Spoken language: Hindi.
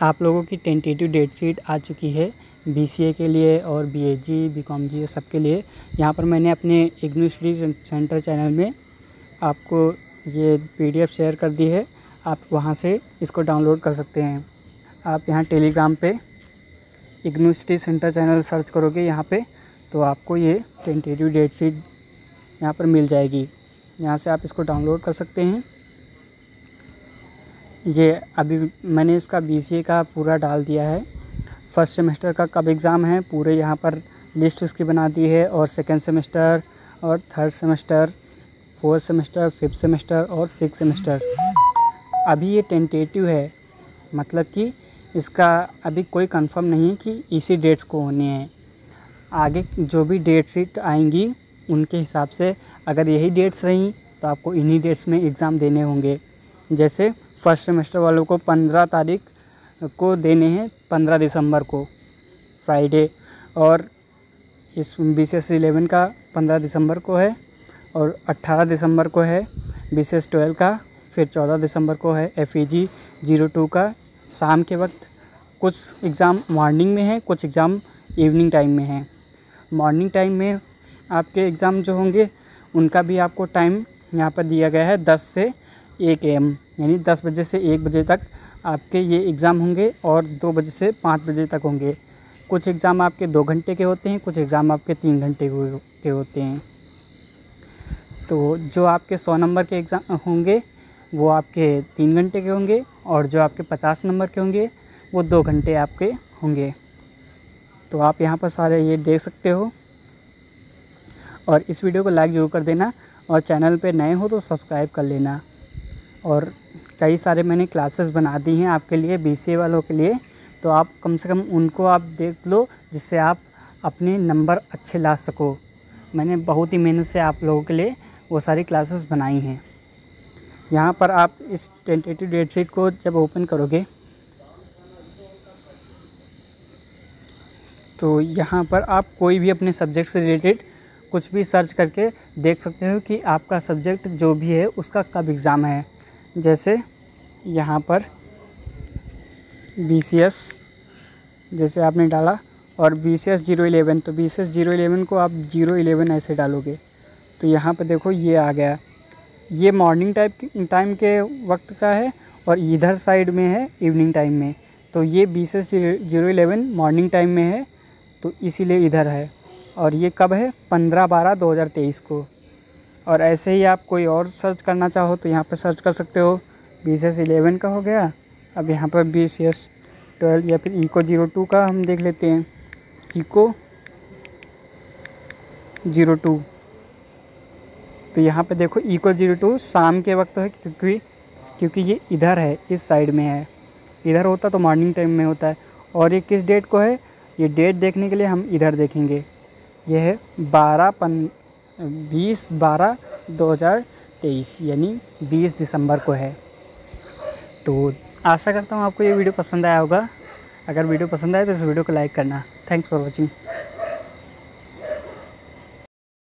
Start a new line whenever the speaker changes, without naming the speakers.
आप लोगों की टेंटेटिव डेट शीट आ चुकी है बीसीए के लिए और बीएसजी, बीकॉम जी सबके लिए। यहाँ पर मैंने अपने इग्नू स्टडी सेंटर चैनल में आपको ये पीडीएफ शेयर कर दी है। आप वहाँ से इसको डाउनलोड कर सकते हैं। आप यहाँ टेलीग्राम पे IGNU study centre channel search करोगे यहाँ पे, तो आपको ये टेंटेटिव डेट शीट यहाँ पर मिल जाएगी। यहाँ से आप इसको डाउनलोड कर सकते हैं। ये अभी मैंने इसका बीसीए का पूरा डाल दिया है। फर्स्ट सेमेस्टर का कब एग्ज़ाम है पूरे यहाँ पर लिस्ट उसकी बना दी है, और सेकेंड सेमेस्टर और third semester, fourth semester, fifth semester और सिक्स सेमेस्टर। अभी ये टेंटेटिव है, मतलब कि इसका अभी कोई कंफर्म नहीं है कि इसी डेट्स को होने हैं। आगे जो भी डेट शीट आएंगी उनके हिसाब से अगर यही डेट्स रहीं तो आपको इन्हीं डेट्स में एग्ज़ाम देने होंगे। जैसे फर्स्ट सेमेस्टर वालों को 15 तारीख को देने हैं, 15 दिसंबर को फ्राइडे, और इस BCS 11 का 15 दिसंबर को है, और 18 दिसंबर को है BCS 12 का, फिर 14 दिसंबर को है FEG 02 का शाम के वक्त। कुछ एग्ज़ाम मॉर्निंग में है, कुछ एग्ज़ाम इवनिंग टाइम में है। मॉर्निंग टाइम में आपके एग्ज़ाम जो होंगे उनका भी आपको टाइम यहाँ पर दिया गया है 10 से 1 AM, यानी 10 बजे से 1 बजे तक आपके ये एग्ज़ाम होंगे, और 2 बजे से 5 बजे तक होंगे। कुछ एग्ज़ाम आपके 2 घंटे के होते हैं, कुछ एग्ज़ाम आपके 3 घंटे के होते हैं। तो जो आपके 100 नंबर के एग्ज़ाम होंगे वो आपके 3 घंटे के होंगे, और जो आपके 50 नंबर के होंगे वो 2 घंटे आपके होंगे। तो आप यहाँ पर सारे ये देख सकते हो, और इस वीडियो को लाइक ज़रूर कर देना, और चैनल पे नए हो तो सब्सक्राइब कर लेना। और कई सारे मैंने क्लासेस बना दी हैं आपके लिए, बीसीए वालों के लिए, तो आप कम से कम उनको आप देख लो, जिससे आप अपने नंबर अच्छे ला सको। मैंने बहुत ही मेहनत से आप लोगों के लिए वो सारी क्लासेस बनाई हैं। यहाँ पर आप इस टेंटेटिव डेट शीट को जब ओपन करोगे तो यहाँ पर आप कोई भी अपने सब्जेक्ट से रिलेटेड कुछ भी सर्च करके देख सकते हो कि आपका सब्जेक्ट जो भी है उसका कब एग्ज़ाम है। जैसे यहाँ पर BCS जैसे आपने डाला, और BCS 011, तो BCS 011 को आप 011 ऐसे डालोगे तो यहाँ पर देखो ये आ गया। ये मॉर्निंग टाइम के वक्त का है, और इधर साइड में है इवनिंग टाइम में। तो ये BCS 011 मॉर्निंग टाइम में है, तो इसीलिए इधर है। और ये कब है? 15/12/2023 को। और ऐसे ही आप कोई और सर्च करना चाहो तो यहाँ पर सर्च कर सकते हो। BCS 11 का हो गया, अब यहाँ पर BCS 12 या फिर ECO 02 का हम देख लेते हैं। ECO 02, तो यहाँ पे देखो ECO 02 शाम के वक्त है, क्योंकि ये इधर है, इस साइड में है। इधर होता तो मॉर्निंग टाइम में होता है। और ये किस डेट को है, ये डेट देखने के लिए हम इधर देखेंगे। ये है 20/12/2023, यानी 20 दिसंबर को है। तो आशा करता हूँ आपको ये वीडियो पसंद आया होगा। अगर वीडियो पसंद आए तो इस वीडियो को लाइक करना। Thanks for watching.